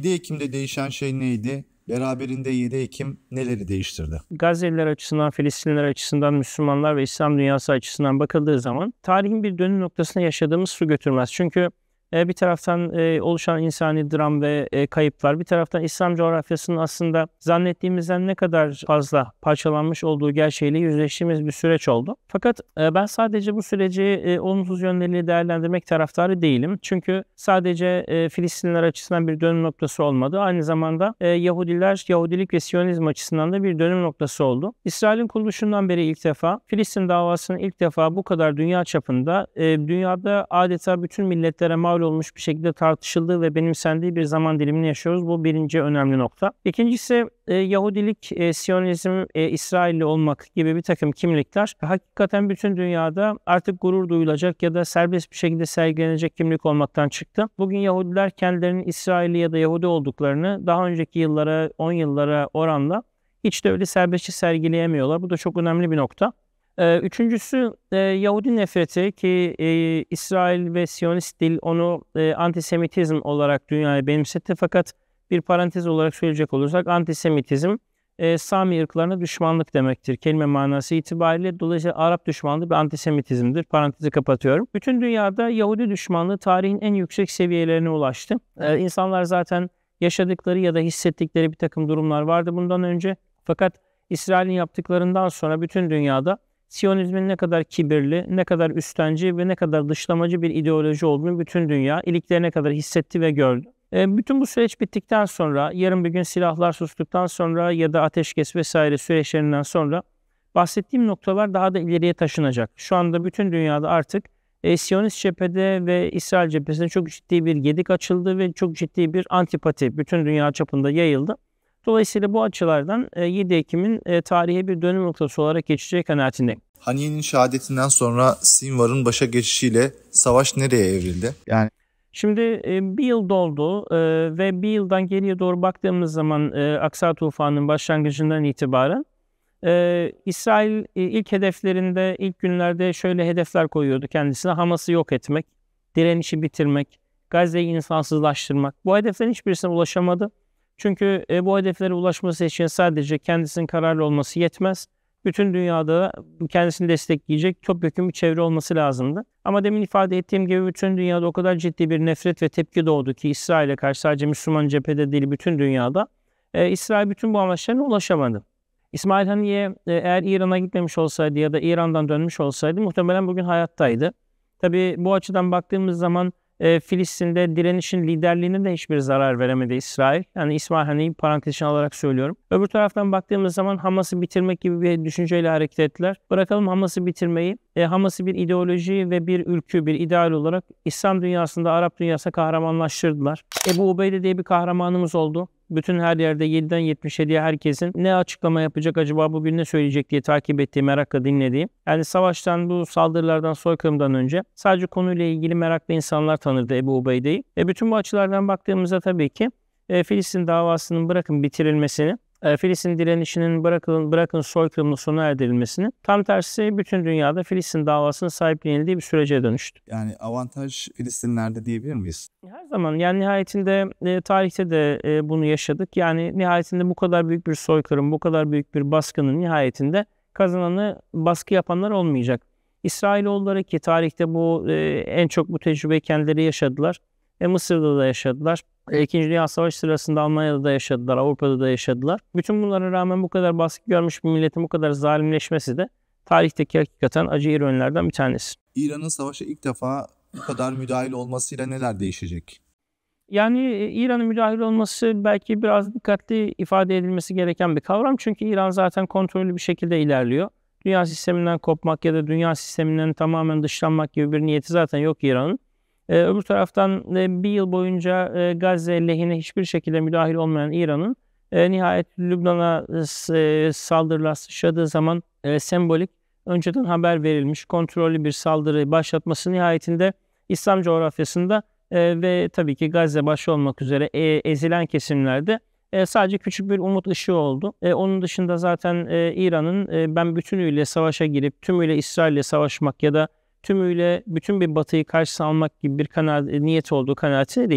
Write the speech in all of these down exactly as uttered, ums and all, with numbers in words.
yedi Ekim'de değişen şey neydi? Beraberinde yedi Ekim neleri değiştirdi? Gazze'liler açısından, Filistinliler açısından, Müslümanlar ve İslam dünyası açısından bakıldığı zaman tarihin bir dönüm noktasına yaşadığımız su götürmez. Çünkü e, bir taraftan e, oluşan insani dram ve e, kayıplar, bir taraftan İslam coğrafyasının aslında zannettiğimizden ne kadar fazla parçalanmış olduğu gerçeğiyle yüzleştiğimiz bir süreç oldu. Fakat e, ben sadece bu süreci e, olumsuz yönleriyle değerlendirmek taraftarı değilim. Çünkü sadece e, Filistinliler açısından bir dönüm noktası olmadı. Aynı zamanda e, Yahudiler, Yahudilik ve Siyonizm açısından da bir dönüm noktası oldu. İsrail'in kuruluşundan beri ilk defa, Filistin davasının ilk defa bu kadar dünya çapında, e, dünyada adeta bütün milletlere mal olmuş bir şekilde tartışıldığı ve benimsendiği bir zaman dilimini yaşıyoruz. Bu birinci önemli nokta. İkincisi e, Yahudilik, e, Siyonizm, e, İsrailli olmak gibi bir takım kimlikler hakikaten bütün dünyada artık gurur duyulacak ya da serbest bir şekilde sergilenecek kimlik olmaktan çıktı. Bugün Yahudiler kendilerinin İsrailli ya da Yahudi olduklarını daha önceki yıllara, on yıllara oranla hiç de öyle serbestçe sergileyemiyorlar. Bu da çok önemli bir nokta. Ee, üçüncüsü e, Yahudi nefreti ki e, İsrail ve Siyonist dil onu e, antisemitizm olarak dünyaya benimsetti. Fakat bir parantez olarak söyleyecek olursak antisemitizm e, Sami ırklarına düşmanlık demektir. Kelime manası itibariyle dolayısıyla Arap düşmanlığı bir antisemitizmdir. Parantezi kapatıyorum. Bütün dünyada Yahudi düşmanlığı tarihin en yüksek seviyelerine ulaştı. E, insanlar zaten yaşadıkları ya da hissettikleri bir takım durumlar vardı bundan önce. Fakat İsrail'in yaptıklarından sonra bütün dünyada Siyonizmin ne kadar kibirli, ne kadar üstenci ve ne kadar dışlamacı bir ideoloji olduğunu bütün dünya iliklerine kadar hissetti ve gördü. E, bütün bu süreç bittikten sonra, yarın bir gün silahlar sustuktan sonra ya da ateşkes vesaire süreçlerinden sonra bahsettiğim noktalar daha da ileriye taşınacak. Şu anda bütün dünyada artık e, Siyonist cephede ve İsrail cephesinde çok ciddi bir gedik açıldı ve çok ciddi bir antipati bütün dünya çapında yayıldı. Dolayısıyla bu açılardan yedi Ekim'in tarihe bir dönüm noktası olarak geçeceği kanaatindeyim. Haniye'nin şehadetinden sonra Sinvar'ın başa geçişiyle savaş nereye evrildi? Yani Şimdi bir yıl doldu ve bir yıldan geriye doğru baktığımız zaman Aksa Tufanı'nın başlangıcından itibaren İsrail ilk hedeflerinde, ilk günlerde şöyle hedefler koyuyordu kendisine: Hamas'ı yok etmek, direnişi bitirmek, Gazze'yi insansızlaştırmak. Bu hedeflerin hiçbirisine ulaşamadı. Çünkü e, bu hedeflere ulaşması için sadece kendisinin kararlı olması yetmez. Bütün dünyada kendisini destekleyecek topyekun bir çevre olması lazımdı. Ama demin ifade ettiğim gibi bütün dünyada o kadar ciddi bir nefret ve tepki doğdu ki İsrail'e karşı, sadece Müslüman cephede değil bütün dünyada. E, İsrail bütün bu amaçlarına ulaşamadı. İsmail Haniye e, eğer İran'a gitmemiş olsaydı ya da İran'dan dönmüş olsaydı muhtemelen bugün hayattaydı. Tabii bu açıdan baktığımız zaman E, Filistin'de direnişin liderliğine de hiçbir zarar veremedi İsrail. Yani İsmail Haniye'yi parantez içine alarak söylüyorum. Öbür taraftan baktığımız zaman Hamas'ı bitirmek gibi bir düşünceyle hareket ettiler. Bırakalım Hamas'ı bitirmeyi. E, Hamas'ı bir ideoloji ve bir ülkü, bir ideal olarak İslam dünyasında, Arap dünyasında kahramanlaştırdılar. Ebu Ubeyde diye bir kahramanımız oldu. Bütün her yerde yediden yetmiş yediye herkesin ne açıklama yapacak, acaba bugün ne söyleyecek diye takip ettiği, merakla dinlediği. Yani savaştan, bu saldırılardan, soykırımdan önce sadece konuyla ilgili meraklı insanlar tanırdı Ebu Ubeyde'yi. E bütün bu açılardan baktığımızda tabii ki e, Filistin davasının bırakın bitirilmesini, e, Filistin direnişinin bırakın, bırakın soykırımla sona erdirilmesini, tam tersi bütün dünyada Filistin davasının sahiplenildiği bir sürece dönüştü. Yani avantaj Filistinlerde diyebilir miyiz? Her zaman, yani nihayetinde e, tarihte de e, bunu yaşadık. Yani nihayetinde bu kadar büyük bir soykırım, bu kadar büyük bir baskının nihayetinde kazananı baskı yapanlar olmayacak. İsrailoğulları ki tarihte bu e, en çok bu tecrübeyi kendileri yaşadılar. E, Mısır'da da yaşadılar. E, İkinci Dünya Savaşı sırasında Almanya'da da yaşadılar, Avrupa'da da yaşadılar. Bütün bunlara rağmen bu kadar baskı görmüş bir milletin bu kadar zalimleşmesi de tarihteki hakikaten acı ironilerden bir tanesi. İran'ın savaşa ilk defa bu kadar müdahil olmasıyla neler değişecek? Yani İran'ın müdahil olması belki biraz dikkatli ifade edilmesi gereken bir kavram. Çünkü İran zaten kontrollü bir şekilde ilerliyor. Dünya sisteminden kopmak ya da dünya sisteminden tamamen dışlanmak gibi bir niyeti zaten yok İran'ın. Ee, öbür taraftan e, bir yıl boyunca e, Gazze lehine hiçbir şekilde müdahil olmayan İran'ın e, nihayet Lübnan'a e, saldırılar sıçradığı zaman e, sembolik, önceden haber verilmiş, kontrollü bir saldırı başlatması nihayetinde İslam coğrafyasında e, ve tabii ki Gazze başta olmak üzere e, ezilen kesimlerde e, sadece küçük bir umut ışığı oldu. E, onun dışında zaten e, İran'ın e, ben bütünüyle savaşa girip tümüyle İsrail'le savaşmak ya da tümüyle bütün bir Batı'yı karşısına almak gibi bir kanaat, niyeti olduğu kanaatinde değilim.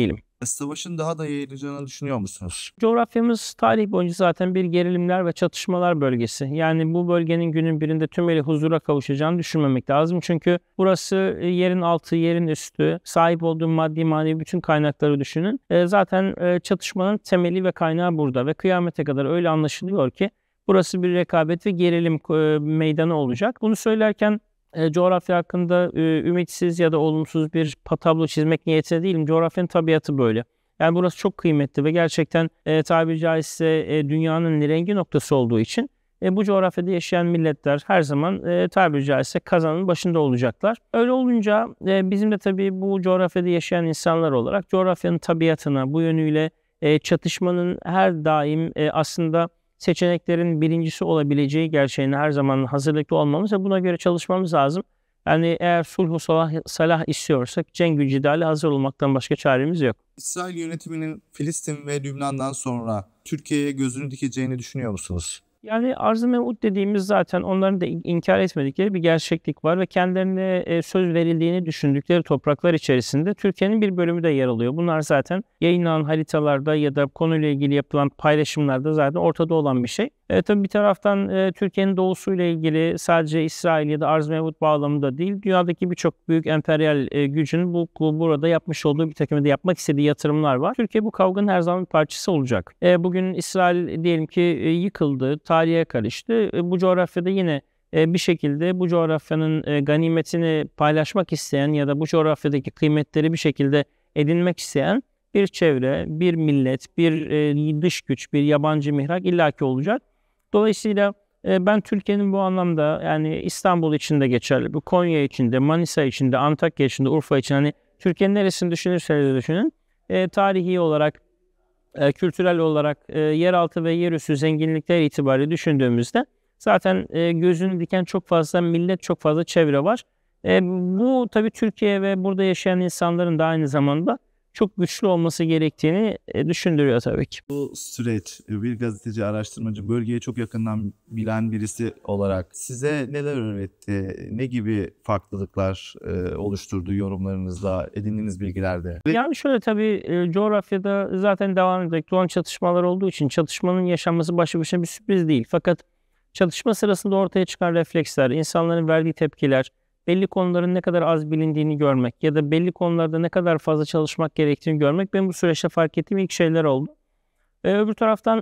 Savaşın daha da yayılacağını düşünüyor musunuz? Coğrafyamız tarih boyunca zaten bir gerilimler ve çatışmalar bölgesi. Yani bu bölgenin günün birinde tümüyle huzura kavuşacağını düşünmemek lazım. Çünkü burası yerin altı, yerin üstü, sahip olduğu maddi manevi bütün kaynakları düşünün. E, zaten e, çatışmanın temeli ve kaynağı burada ve kıyamete kadar öyle anlaşılıyor ki burası bir rekabet ve gerilim e, meydanı olacak. Bunu söylerken E, coğrafya hakkında e, ümitsiz ya da olumsuz bir tablo çizmek niyetinde değilim. Coğrafyanın tabiatı böyle. Yani burası çok kıymetli ve gerçekten e, tabiri caizse e, dünyanın rengi noktası olduğu için e, bu coğrafyada yaşayan milletler her zaman e, tabiri caizse kazanın başında olacaklar. Öyle olunca e, bizim de tabii bu coğrafyada yaşayan insanlar olarak coğrafyanın tabiatına bu yönüyle e, çatışmanın her daim e, aslında seçeneklerin birincisi olabileceği gerçeğine her zaman hazırlıklı olmamız ve buna göre çalışmamız lazım. Yani eğer sulhu salah, salah istiyorsak cenk-ü cidale hazır olmaktan başka çaremiz yok. İsrail yönetiminin Filistin ve Lübnan'dan sonra Türkiye'ye gözünü dikeceğini düşünüyor musunuz? Yani arz-ı mev'ud dediğimiz zaten onların da inkar etmedikleri bir gerçeklik var ve kendilerine e, söz verildiğini düşündükleri topraklar içerisinde Türkiye'nin bir bölümü de yer alıyor. Bunlar zaten yayınlanan haritalarda ya da konuyla ilgili yapılan paylaşımlarda zaten ortada olan bir şey. E, tabii bir taraftan e, Türkiye'nin doğusuyla ilgili sadece İsrail ya da arz-ı mev'ud bağlamında değil, dünyadaki birçok büyük emperyal e, gücün bu, bu burada yapmış olduğu bir takım da yapmak istediği yatırımlar var. Türkiye bu kavganın her zaman bir parçası olacak. E, bugün İsrail diyelim ki e, yıkıldı, tarihe karıştı. E, bu coğrafyada yine e, bir şekilde bu coğrafyanın e, ganimetini paylaşmak isteyen ya da bu coğrafyadaki kıymetleri bir şekilde edinmek isteyen bir çevre, bir millet, bir e, dış güç, bir yabancı mihrak illaki olacak. Dolayısıyla e, ben Türkiye'nin bu anlamda yani İstanbul için de geçerli, bu Konya için de, Manisa için de, Antakya için de, Urfa için hani Türkiye'nin neresini düşünürseniz de düşünün. E, tarihi olarak, e, kültürel olarak, e, yeraltı ve yerüstü zenginlikler itibariyle düşündüğümüzde zaten e, gözünü diken çok fazla millet, çok fazla çevre var. E, bu tabii Türkiye ve burada yaşayan insanların da aynı zamanda çok güçlü olması gerektiğini e, düşündürüyor tabii ki. Bu süreç bir gazeteci, araştırmacı, bölgeye çok yakından bilen birisi olarak size neler öğretti? Ne gibi farklılıklar e, oluşturdu yorumlarınızda, edindiğiniz bilgilerde? Yani şöyle tabii e, coğrafyada zaten devam edecek olan çatışmalar olduğu için çatışmanın yaşanması başlı başına bir sürpriz değil. Fakat çatışma sırasında ortaya çıkan refleksler, insanların verdiği tepkiler, belli konuların ne kadar az bilindiğini görmek ya da belli konularda ne kadar fazla çalışmak gerektiğini görmek benim bu süreçte fark ettiğim ilk şeyler oldu. Ee, öbür taraftan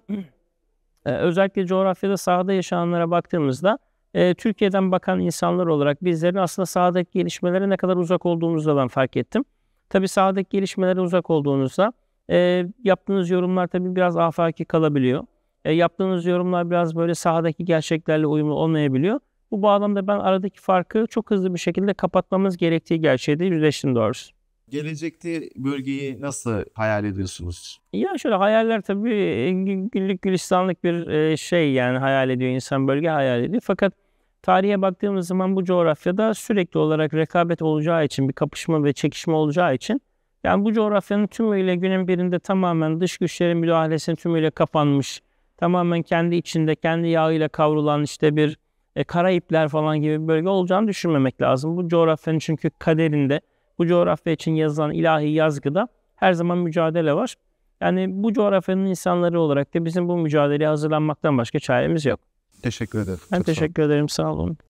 e, özellikle coğrafyada sahada yaşananlara baktığımızda e, Türkiye'den bakan insanlar olarak bizlerin aslında sahadaki gelişmelere ne kadar uzak olduğumuzu da ben fark ettim. Tabii sahadaki gelişmelere uzak olduğunuzda e, yaptığınız yorumlar tabii biraz afaki kalabiliyor. E, yaptığınız yorumlar biraz böyle sahadaki gerçeklerle uyumlu olmayabiliyor. Bu bağlamda ben aradaki farkı çok hızlı bir şekilde kapatmamız gerektiği gerçeğiyle yüzleştim doğrusu. Gelecekte bölgeyi nasıl hayal ediyorsunuz? Ya şöyle hayaller tabii e, güllük gülistanlık bir e, şey yani hayal ediyor insan bölge hayal ediyor. Fakat tarihe baktığımız zaman bu coğrafyada sürekli olarak rekabet olacağı için bir kapışma ve çekişme olacağı için yani bu coğrafyanın tümüyle günün birinde tamamen dış güçlerin müdahalesine tümüyle kapanmış, tamamen kendi içinde kendi yağıyla kavrulan işte bir E, Karayipler falan gibi bir bölge olacağını düşünmemek lazım. Bu coğrafyanın çünkü kaderinde, bu coğrafya için yazılan ilahi yazgıda her zaman mücadele var. Yani bu coğrafyanın insanları olarak da bizim bu mücadeleye hazırlanmaktan başka çaremiz yok. Teşekkür ederim. Ben Çok sağ olun. teşekkür ederim, sağ olun.